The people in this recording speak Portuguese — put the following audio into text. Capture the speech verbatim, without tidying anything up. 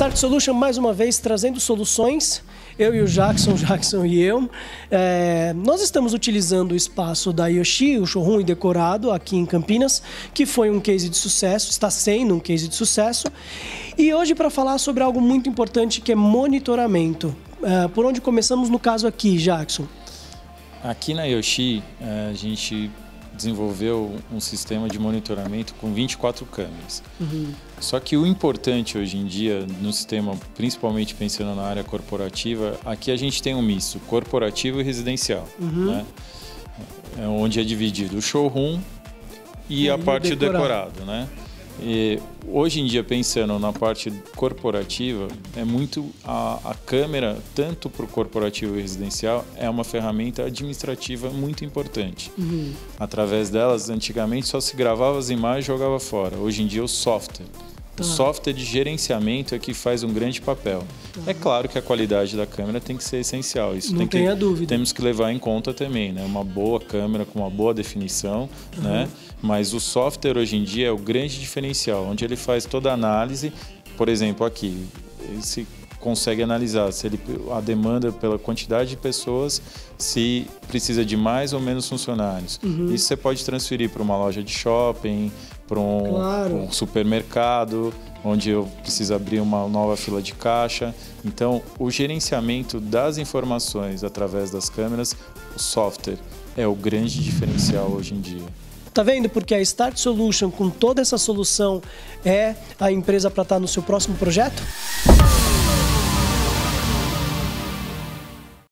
Start Solution, mais uma vez, trazendo soluções. Eu e o Jackson, Jackson e eu. É, nós estamos utilizando o espaço da Yoshi, o showroom e decorado aqui em Campinas, que foi um case de sucesso, está sendo um case de sucesso. E hoje para falar sobre algo muito importante que é monitoramento. É, por onde começamos no caso aqui, Jackson? Aqui na Yoshi, a gente desenvolveu um sistema de monitoramento com vinte e quatro câmeras. Uhum. Só que o importante hoje em dia no sistema, principalmente pensando na área corporativa, aqui a gente tem um misto corporativo e residencial, uhum. né? É onde é dividido o showroom e, e a parte decorado, do decorado, né? E hoje em dia, pensando na parte corporativa, é muito a, a câmera, tanto para o corporativo e residencial, é uma ferramenta administrativa muito importante. Uhum. Através delas, antigamente só se gravava as imagens e jogava fora. Hoje em dia, o software. Tá. O software de gerenciamento é que faz um grande papel. Tá. É claro que a qualidade da câmera tem que ser essencial. Isso Não tem tenha que, dúvida. Temos que levar em conta também, né? Uma boa câmera com uma boa definição, uhum. né? Mas o software hoje em dia é o grande diferencial, onde ele faz toda a análise. Por exemplo, aqui, ele se consegue analisar se ele, a demanda pela quantidade de pessoas, se precisa de mais ou menos funcionários. Uhum. Isso você pode transferir para uma loja de shopping, para um, claro. um supermercado, onde eu preciso abrir uma nova fila de caixa. Então, o gerenciamento das informações através das câmeras, o software, é o grande diferencial hoje em dia. Tá vendo? Porque a Start Solution, com toda essa solução, é a empresa para estar no seu próximo projeto?